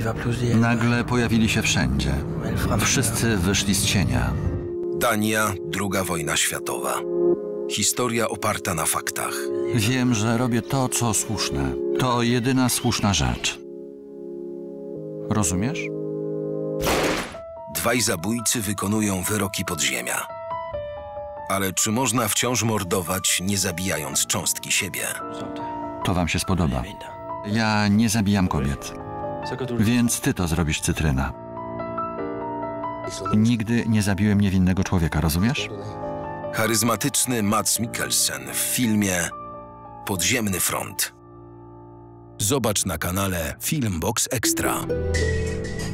Nagle pojawili się wszędzie. Wszyscy wyszli z cienia. Dania, II wojna światowa. Historia oparta na faktach. Wiem, że robię to, co słuszne. To jedyna słuszna rzecz. Rozumiesz? Dwaj zabójcy wykonują wyroki podziemia. Ale czy można wciąż mordować, nie zabijając cząstki siebie? To wam się spodoba. Ja nie zabijam kobiet. Więc ty to zrobisz, Cytryna. Nigdy nie zabiłem niewinnego człowieka, rozumiesz? Charyzmatyczny Mads Mikkelsen w filmie Podziemny front. Zobacz na kanale Filmbox Extra.